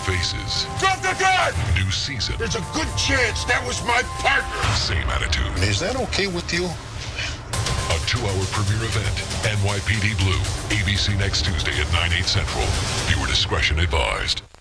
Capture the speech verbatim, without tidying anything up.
faces. Drop the gun! New season. There's a good chance that was my partner. Same attitude. Is that okay with you? A two-hour premiere event. N Y P D Blue. A B C next Tuesday at nine, eight central. Viewer discretion advised.